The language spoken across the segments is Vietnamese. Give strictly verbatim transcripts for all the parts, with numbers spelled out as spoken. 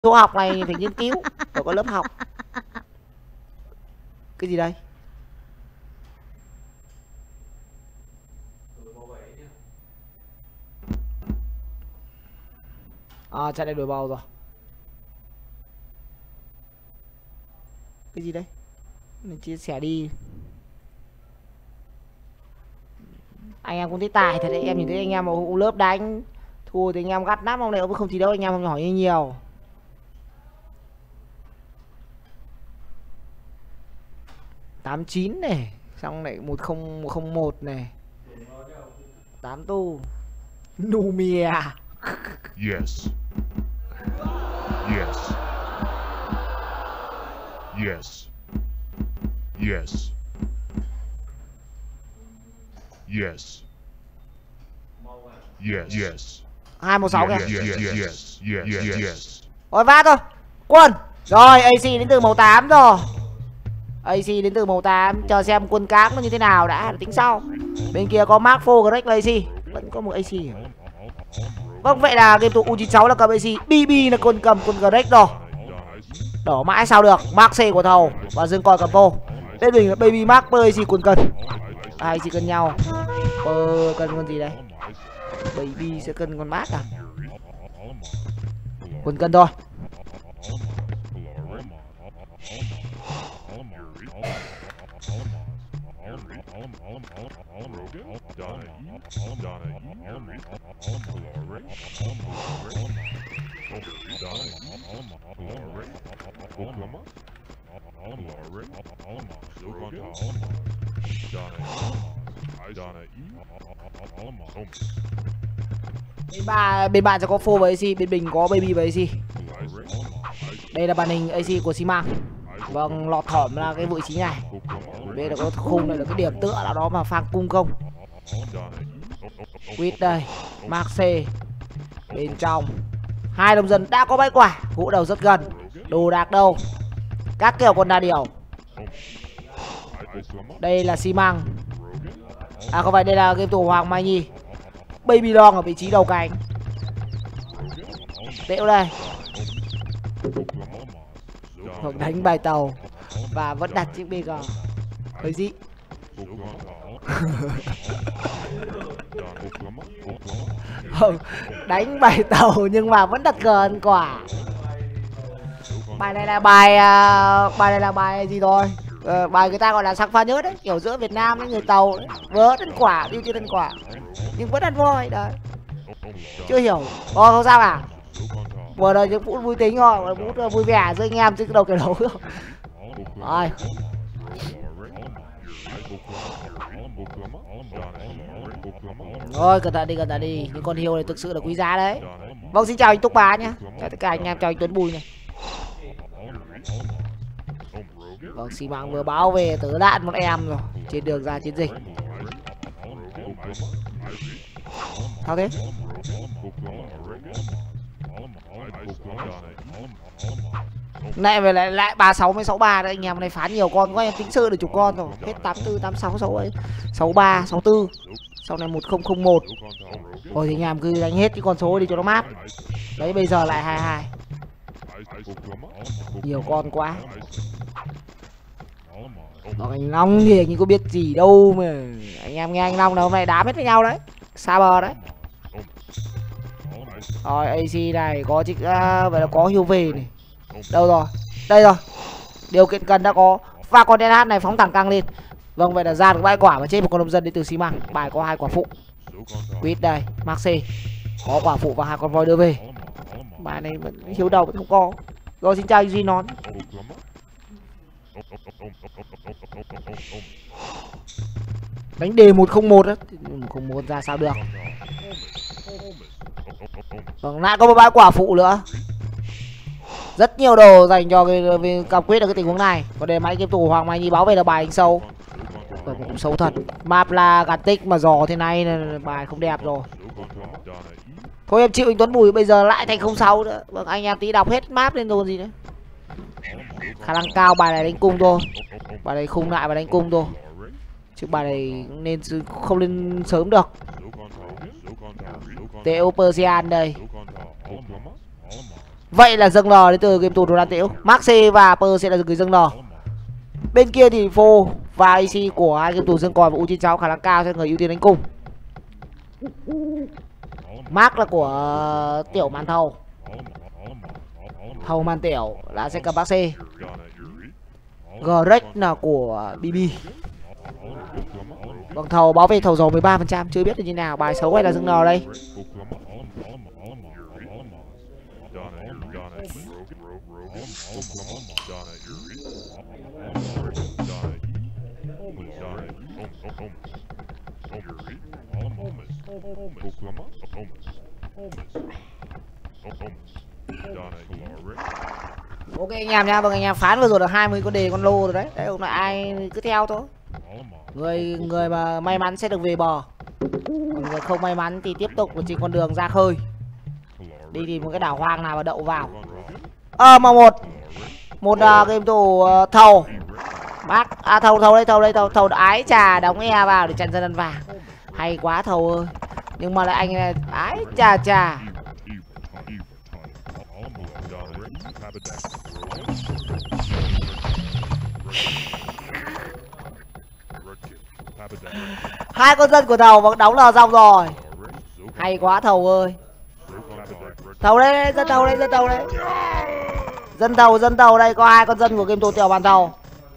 Số học này phải nghiên cứu, phải có lớp học. Cái gì đây? À, trận này đổi bầu rồi. Cái gì đấy? Mình chia sẻ đi. Anh em cũng thấy tài thật đấy. Em nhìn thấy anh em ở lớp đánh thua thì anh em gắt lắm, không lẽ không thi đấu anh em không hỏi nhiều. Tám chín này, xong lại một không không một này. Tám tu. Numia. Yes. Yes. Yes. Yes. Yes. Yes. Yes. Hai một sáu kìa. Yes. Yes. Yes. Yes. Yes. Yes. Rồi vát thôi. Quân. Rồi a xê đến từ màu tám rồi. a xê đến từ màu tám, chờ xem quân cám nó như thế nào đã tính sau. Bên kia có Mark Phô Greg và a xê, vẫn có một a xê. Vâng, vậy là game tụ U chín sáu là cầm a xê, bê bê là quân cầm quân Greg rồi. Đỏ mãi sao được, Mark C của thầu và Dương Coi cầm vô. Bên mình là Baby Mark với a xê quân cần. Hai a xê cân nhau. Ờ, cân con gì đây? Baby sẽ cân con Mark à? Quân cân thôi. Bên ba bên bạn sẽ có Phô với a xê, bên mình có Baby với a xê. Đây là màn hình a xê của xi măng. Vâng, lọt thỏm là cái vị trí này. Đây là có khung, này là cái điểm tựa nào đó mà phang cung không. Quýt đây, Mark C. Bên trong hai đồng dân đã có bãi quả, hũ đầu rất gần. Đồ đạc đâu, các kiểu còn đa điều. Đây là xi măng. À không phải, đây là game thủ Hoàng Mai Nhi. Baby Long ở vị trí đầu cánh. Tễu đây. Đánh bài tàu và vẫn đặt chiếc bê giê. Hơi gì? Đánh bài tàu nhưng mà vẫn đặt cờ ăn quả. Bài này là bài uh, bài này là bài gì rồi? Uh, bài người ta gọi là sáng pha nhớ đấy, kiểu giữa Việt Nam với người tàu đấy. Vớ ăn quả, đi chưa ăn quả nhưng vẫn ăn voi đấy. Chưa hiểu. Ồ không sao à? Vừa rồi những phút vui tính thôi, phút vui vẻ giữa anh em trên đầu kiểu đấu. Rồi. Rồi cẩn thận đi, cẩn thận đi, những con hiêu này thực sự là quý giá đấy. Vâng, xin chào anh Túc Bá nhá. Chào tất cả anh em, chào anh Tuấn Bùi này. Vâng, xi măng vừa báo về tớ đạn một em rồi trên đường ra chiến dịch. Sao thế? Lại về lại lại ba sáu với sáu ba đấy, anh em này phán nhiều con quá, em tính sơ được chục con rồi. Hết tám tư, tám sáu, sáu ấy, sáu ba, sáu tư. Sau này một không không một. Rồi thì anh em cứ đánh hết cái con số đi cho nó mát. Đấy bây giờ lại hai hai. Nhiều con quá. Còn anh Long thì anh có biết gì đâu mà. Anh em nghe anh Long là hôm nay đá hết với nhau đấy. Xa bờ đấy. Rồi a xê này có chiếc uh, vậy là có hiêu về này. Đâu rồi? Đây rồi. Điều kiện cần đã có. Và con đen hát này phóng thẳng căng lên. Vâng, vậy là ra được bãi quả và chết một con nông dân đến từ xi măng. Bài có hai quả phụ. Quýt đây, Mark C. Có quả phụ và hai con voi đưa về. Bài này vẫn hiếu đầu vẫn không có. Rồi xin chào anh Duy Nón. Đánh đề một không một á, một không một ra sao được. Vâng, lại có một bãi quả phụ nữa. Rất nhiều đồ dành cho cái, cái cặp quyết ở cái tình huống này. Còn đây máy game thủ Hoàng Mai Nhi báo về là bài anh sâu. Vâng, cũng xấu thật. Map là gạt tích mà giò thế này là bài không đẹp rồi. Thôi em chịu anh Tuấn Bùi, bây giờ lại thành không sáu nữa. Vâng, anh em tí đọc hết map lên rồi gì nữa. Khả năng cao bài này đánh cung thôi. Bài này khung lại và đánh cung thôi. Chứ bài này nên không lên sớm được. Teo Persian đây. Vậy là dâng lò đến từ game thủ Đồ Đan Tễu. Maxi và Per sẽ là người dâng lò. Bên kia thì Phô và a xê của hai game thủ Dương Còi và U chín sáu khả năng cao sẽ người ưu tiên đánh cùng. Mark là của Tiểu Màn Thầu. Thầu Màn Tiểu là sẽ cầm bác C. Greg là của bê bê. Vâng, thầu báo về thầu dầu mười ba phần trăm, chưa biết là như nào. Bài xấu hay là dâng lò đây. Ok anh em nha, vâng anh em phán vừa rồi là hai mươi con đề con lô rồi đấy. Đấy hôm nay ai cứ theo thôi. Người người mà may mắn sẽ được về bờ. Còn người không may mắn thì tiếp tục trên con đường ra khơi. Đi tìm một cái đảo hoang nào mà đậu vào. Ờ mà một một uh, game thủ uh, thầu. Bác à thầu thầu đây thầu đây thầu thầu ái trà đóng e vào để chặn dân ăn vàng. Hay quá thầu ơi. Nhưng mà lại anh này ái trà trà. Hai con dân của thầu vẫn đóng lò xong rồi. Hay quá thầu ơi. Thầu đây, dân thầu đây, dân thầu đây. Dân thầu, dân thầu đây, có hai con dân của game thủ Tiểu Màn Thầu.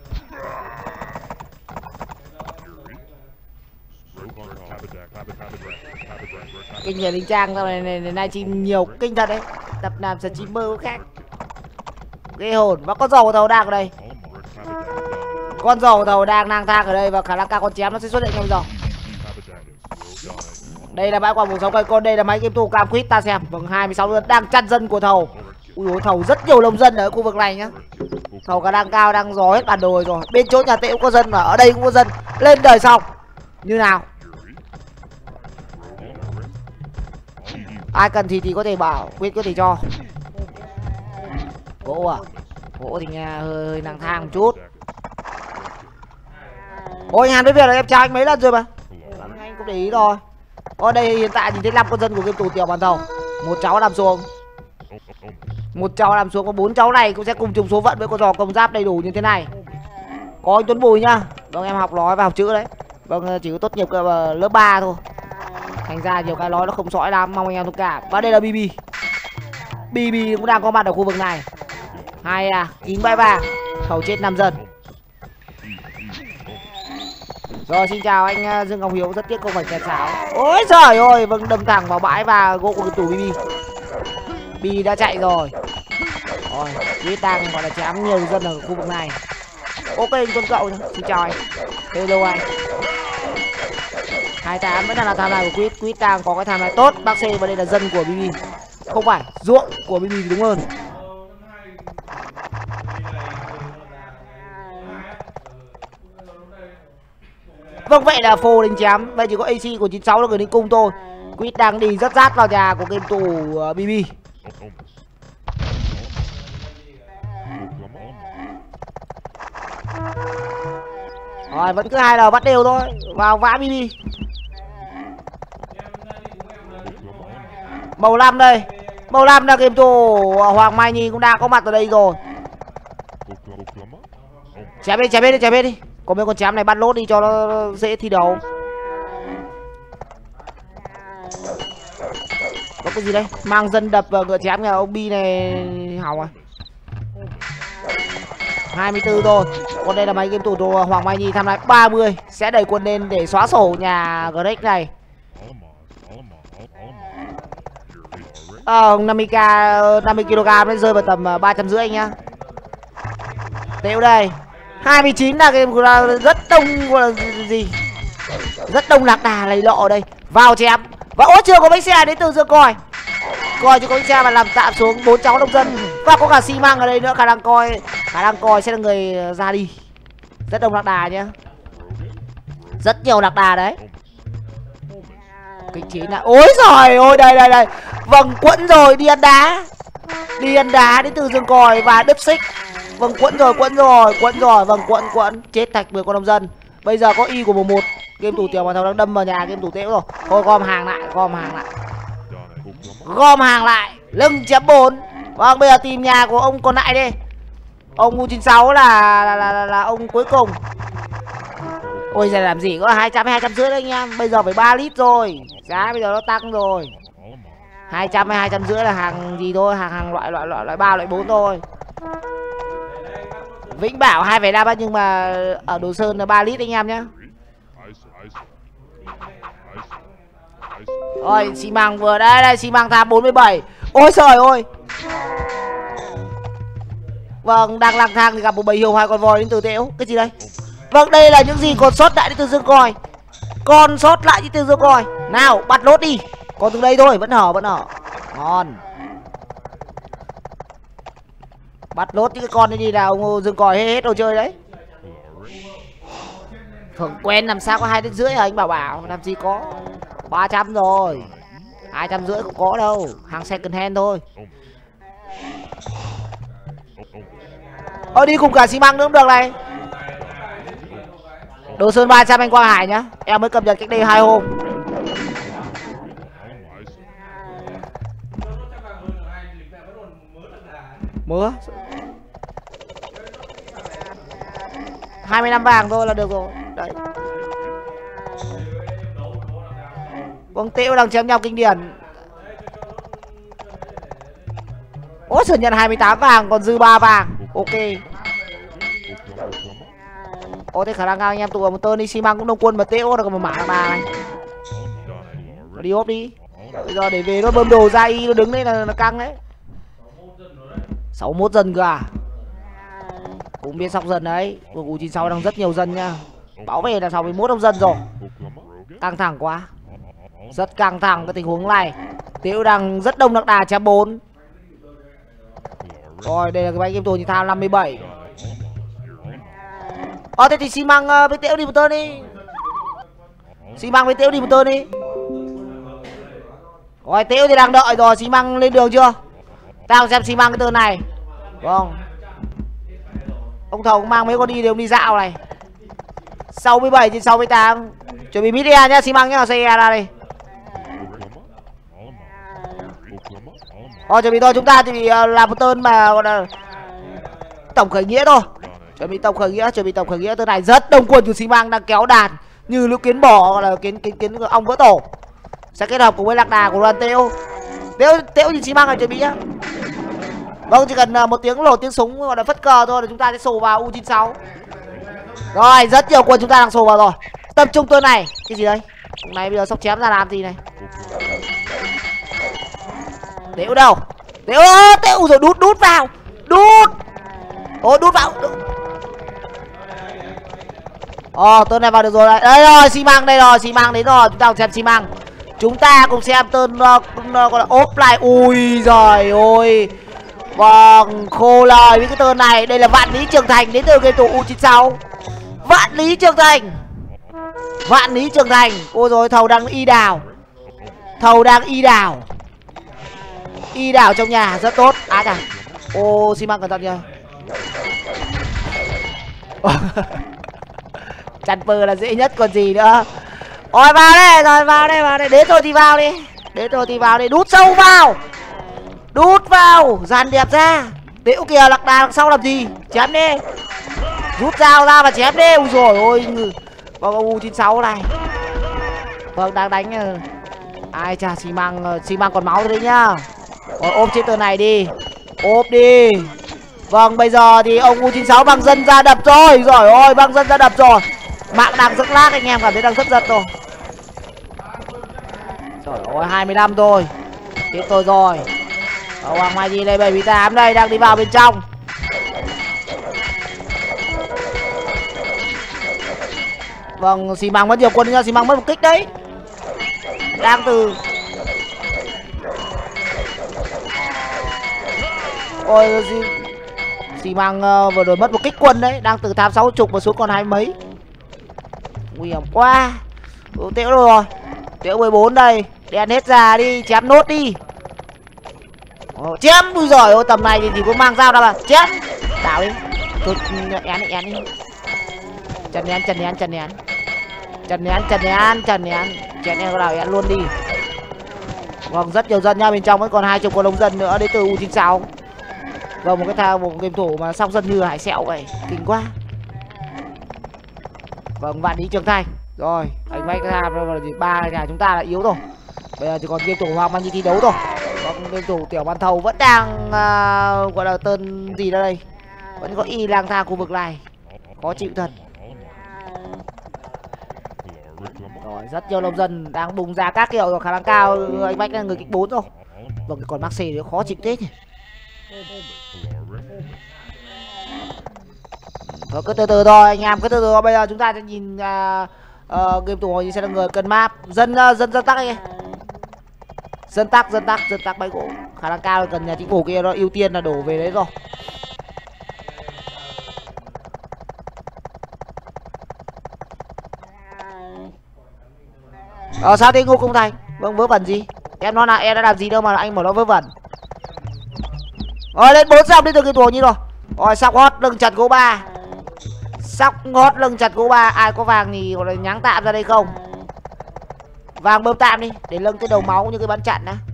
Kinh nhà Linh Trang sau này này, này, này chỉ nhiều kinh thật đấy. Tập làm sẽ chỉ mơ khác. Ghê hồn. Và con dầu của thầu đang ở đây. Con dầu của thầu đang lang thang ở đây và khả năng cao con chém nó sẽ xuất hiện trong dầu. Đây là bãi quả bốn sáu cây con, đây là máy game thủ cam quýt ta xem. Vâng, hai mươi sáu dân đang chặn dân của thầu. Ui dồi, thầu rất nhiều lồng dân ở khu vực này nhá. Thầu khả năng cao đang gió hết bản đồ rồi. Bên chỗ nhà Tễu có dân mà ở đây cũng có dân. Lên đời xong. Như nào? Ai cần thì thì có thể bảo, quyết có thể cho. Gỗ à? Gỗ thì nghe hơi, hơi nàng thang một chút. Ôi anh Hàn với việc là em trai anh mấy lần rồi mà. Anh cũng để ý rồi. Ở đây hiện tại nhìn thấy năm con dân của game thủ Tiểu Màn Thầu. Một cháu nằm xuống. Một cháu nằm xuống, có bốn cháu này cũng sẽ cùng chung số phận với con giò công giáp đầy đủ như thế này. Có anh Tuấn Bùi nhá. Vâng em học nói và học chữ đấy. Vâng chỉ có tốt nghiệp lớp ba thôi. Thành ra nhiều cái nói nó không sõi lắm, mong anh em thông cảm. Và đây là bê bê. bê bê cũng đang có mặt ở khu vực này. Hai à, kín bãi vàng. Thầu chết năm dân. Rồi xin chào anh Dương Ngọc Hiếu, rất tiếc không phải kẹt sáo. Ôi trời ơi, vâng đâm thẳng vào bãi và gỗ của tủ bê bê. bê bê đã chạy rồi. Rồi, Quýt đang gọi là chém nhiều dân ở khu vực này. Ok anh Tuấn Cậu nhá, xin chào anh. Hello anh. hai tám vẫn đang là tham lai của Quýt, Quýt đang có cái tham lai tốt. Bác C và đây là dân của bê bê. Không phải, ruộng của bê bê thì đúng hơn. Vâng vậy là Phô đánh chém. Vậy chỉ có a xê của chín sáu là người đánh cung thôi. Quýt đang đi rất rát vào nhà của game thủ uh, bê bê. Rồi vẫn cứ hai là bắt đều thôi. Vào vã bê bê. Màu lam đây. Màu lam là game thủ Hoàng Mai Nhi cũng đã có mặt ở đây rồi. Chém đi, chém đi, chém đi. Có mấy con chém này bắt lốt đi cho nó dễ thi đấu. Có cái gì đây? Mang dân đập vào ngựa chém nhà ông Bi này hỏng à. hai mươi tư thôi. Còn đây là máy game thủ đồ Hoàng Mai Nhi tham lại ba mươi. Sẽ đẩy quân lên để xóa sổ nhà Greg này. Ờ, năm mươi k năm mươi ki lô gam nó rơi vào tầm ba trăm rưỡi anh nhá. Tễu đây. hai mươi chín là game rất đông là gì? Rất đông lạc đà lấy lọ ở đây. Vào chém. Và ôi chưa có bánh xe đến từ Dương Còi. Coi chứ có bánh xe mà làm tạm xuống bốn cháu nông dân. Và có cả xi măng ở đây nữa, khả năng coi khả năng coi sẽ là người ra đi. Rất đông lạc đà nhá. Rất nhiều lạc đà đấy. Kích chín là ôi giời ôi đây đây đây. Vâng quẫn rồi, đi ăn đá. Đi ăn đá đến từ Dương Còi và đứt xích. Vâng quẫn rồi, quẫn rồi, quẫn rồi, vâng quẫn quẫn chết thạch mười con nông dân. Bây giờ có y của một một. Game thủ Tiểu Màn Thầu đang đâm vào nhà game thủ Tễu rồi. Thôi gom hàng lại, gom hàng lại. Gom hàng lại, lưng chấm bốn. Vâng, bây giờ tìm nhà của ông còn lại đi. Ông U chín sáu là là, là, là, là ông cuối cùng. Ôi giờ làm gì có hai trăm hay hai trăm rưỡi đấy anh em. Bây giờ phải ba lít rồi. Giá bây giờ nó tăng rồi. hai trăm hay hai trăm rưỡi là hàng gì thôi, hàng hàng loại loại loại loại ba loại bốn thôi. Vĩnh Bảo hai phẩy năm nhưng mà ở Đồ Sơn là ba lít anh em nhá. Rồi xi măng vừa đây đây, xi măng tham bốn mươi bảy. Ôi trời ơi. Vâng, đang lang thang thì gặp một bầy hiêu hai con voi đến từ Tễu. Cái gì đây? Vâng, đây là những gì còn sót lại đến từ Dương Còi. Còn sót lại đến từ Dương Còi. Nào, bắt lốt đi. Còn từ đây thôi, vẫn hở, vẫn hở. Ngon. Bắt lốt những cái con này đi nào, ông Dương Còi hết, hết đồ chơi đấy. Thường quen làm sao có hai đến rưỡi à anh Bảo Bảo, làm gì có. Ba trăm rồi. Hai trăm rưỡi cũng có đâu. Hàng second hand thôi. Ờ đi cùng cả xi măng nữa cũng được này. Đồ Sơn ba trăm anh Quang Hải nhá. Em mới cập nhật cách đây hai hôm. Mưa hai mươi năm vàng thôi là được rồi. Đấy. Vâng, Tễu đang chém nhau kinh điển. Ôi sở nhận hai mươi tám vàng còn dư ba vàng. Ok. Ồ thế khả năng cao anh em tụ vào một tơn đi. Xi măng cũng đông quân mà Tễu là còn một mã là bà này. Đi ốp đi. Bây giờ để về nó bơm đồ ra y nó đứng đây là, là căng đấy. sáu mươi mốt dân cơ à. Cũng biết sóc dần đấy. U chín sáu đang rất nhiều dân nha. Báo về là sáu mươi mốt ông dân rồi. Căng thẳng quá. Rất căng thẳng cái tình huống này. Tễu đang rất đông đắc đà chém bốn. Rồi đây là cái bánh game tù thì tham năm mươi bảy. Ờ thế thì xi măng uh, với Tễu đi một tơn đi. Xi măng với Tễu đi một tơn đi. Rồi Tễu thì đang đợi rồi. Xi măng lên đường chưa? Tao xem xi măng cái tơn này. Vâng. Ông thầu cũng mang mấy con đi đều đi dạo này. sáu mươi bảy trên sáu mươi tám. Chuẩn bị mid e nhá, xi măng nhá, xe e ra đây. Rồi chuẩn bị thôi, chúng ta chuẩn bị uh, làm một tơn mà gọi là tổng khởi nghĩa thôi. Chuẩn bị tổng khởi nghĩa, chuẩn bị tổng khởi nghĩa. Tơn này rất đông quân của xi măng đang kéo đàn như lũ kiến bò, gọi là kiến kiến kiến ong vỡ tổ. Sẽ kết hợp cùng với lạc đà của đoàn Tễu. Tễu Tễu nhìn xi măng này chuẩn bị nhá. Vâng, chỉ cần uh, một tiếng nổ tiếng súng gọi là phất cờ thôi là chúng ta sẽ sổ vào U chín sáu. Rồi, rất nhiều quân chúng ta đang sổ vào rồi. Tập trung tơn này. Cái gì đây? Hôm nay bây giờ sóc chém ra làm gì này? Tễu đâu? Tễu ơi, Tễu rồi đút đút vào. Đút. Ôi đút vào. Ồ, tơn này vào được rồi đấy. Đây rồi, xi măng đây rồi, xi măng đến rồi, chúng ta cùng xem xi măng. Chúng ta cùng xem tơn uh, uh, gọi là ốp lại. Ui giời ơi. Vâng, khô lời với cái tơn này. Đây là Vạn Lý Trường Thành đến từ game tù U chín sáu. Vạn Lý Trường Thành. Vạn Lý Trường Thành. Ôi rồi thầu đang y đào. Thầu đang y đào. Y đào trong nhà rất tốt. Á chà. Ô xi măng cẩn thận nha. Chăn pơ là dễ nhất còn gì nữa. Rồi vào đây, rồi vào đây, vào đây. Đến rồi thì vào đi. Đến rồi thì vào đi, đút sâu vào. Đút vào, dàn đẹp ra. Tễu kìa, lạc đà đằng sau làm gì? Chém đi. Rút dao ra mà chém đi. Ui dồi ôi. Vâng, U chín sáu này. Vâng, đang đánh. Ai chà, xi măng, xi măng còn máu rồi đấy nhá. Rồi ôm chiếc tờ này đi. Ôm đi. Vâng, bây giờ thì ông U chín sáu băng dân ra đập rồi. Rồi ôi, băng dân ra đập rồi. Mạng đang rất lag, anh em cảm thấy đang rất giật rồi. Trời ơi, hai mươi lăm thôi. Tiếp tôi rồi. Ở Hoàng Mai gì đây, bảy mươi tám đây, đang đi vào bên trong. Vâng, xi măng mất nhiều quân nha, xi măng mất một kích đấy. Đang từ. Ôi, xi, xi măng uh, vừa rồi mất một kích quân đấy. Đang từ tham sáu chục và xuống còn hai mấy. Nguy hiểm quá. Ừ, Tễu đâu rồi? Tễu mười bốn đây. Đèn hết ra đi, chém nốt đi. Ồ, chém, ui giời ơi, tầm này thì chỉ có mang dao ra mà. Chém. Đảo đi. Tôi én đi, én đi. Trần nén, trần nén, trần nén. Trần nén, trần nén, trần nén. Chén em có đảo én luôn đi. Vâng, rất nhiều dân nha, bên trong vẫn còn hai chục con đông dân nữa đến từ U chín sáu. Vâng, một cái thao một game thủ mà song dân như Hải Sẹo vậy, kinh quá. Vâng, Vạn Lý Trường Thành. Rồi, anh Mike ra ba nhà chúng ta là yếu rồi. Bây giờ thì còn game thủ Hoàng Mang Nhi thi đấu rồi. Còn game thủ Tiểu Ban Thầu vẫn đang uh, gọi là tên gì đó đây. Vẫn có y lang thang khu vực này. Khó chịu thật. Rồi, rất nhiều nông dân đang bùng ra các kiểu rồi, khả năng cao anh Mike là người kích bốn rồi. Vâng, còn Maxi thì khó chịu thế nhỉ. Thôi cứ từ từ thôi anh em, cứ từ từ. Bây giờ chúng ta sẽ nhìn uh, uh, game thủ sẽ là người cần map. Dân uh, dân dân tắc ấy. Dân tắc, dân tắc, dân tắc bãi gỗ. Khả năng cao là cần nhà chính phủ kia nó ưu tiên là đổ về đấy rồi. Ờ sao thế Ngô Công Thành? Vâng, vớ vẩn gì? Em nói là em đã làm gì đâu mà anh bảo nó vớ vẩn. Rồi lên bốn xong đến từ game thủ như rồi. Rồi sóc hot lưng chặt gỗ ba. Sóc hot lưng chặt gỗ ba. Ai có vàng thì gọi là nháng tạm ra đây không? Vàng bơm tạm đi để lưng cái đầu máu như cái bắn chặn á.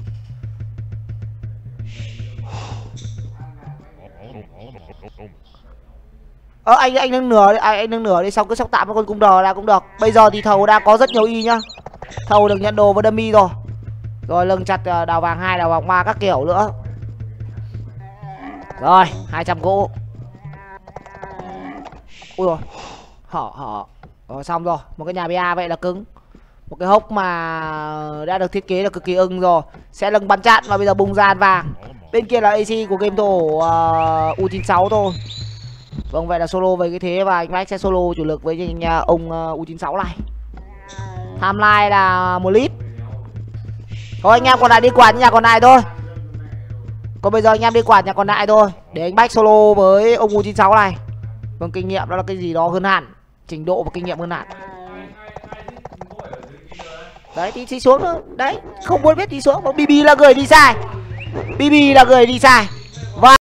Ờ anh anh nâng nửa đi, anh, anh nâng nửa đi xong cứ sóc tạm với con cung đờ là cũng được. Bây giờ thì thầu đang có rất nhiều y nhá. Thầu được nhận đồ và dummy rồi. Rồi lưng chặt đào vàng hai, đào vàng ba các kiểu nữa. Rồi, hai trăm gỗ. Ui rồi. Hở hở. Rồi xong rồi, một cái nhà bê a vậy là cứng. Một cái hốc mà đã được thiết kế là cực kỳ ưng rồi. Sẽ lưng bắn chặn và bây giờ bung ra vàng. Bên kia là a xê của game thủ uh, U chín sáu thôi. Vâng, vậy là solo về cái thế và anh Mike sẽ solo chủ lực với nhà ông uh, U chín sáu này. Timeline là một lít. Thôi anh em còn lại đi quản nhà còn lại thôi. Còn bây giờ anh em đi quản nhà còn lại thôi. Để anh Bách solo với ông U chín sáu này. Vâng, kinh nghiệm đó là cái gì đó hơn hẳn. Trình độ và kinh nghiệm hơn hẳn. Đấy, thì đi xuống nữa. Đấy, không muốn biết đi xuống. Mà bê bê là người đi sai. bê bê là người đi sai.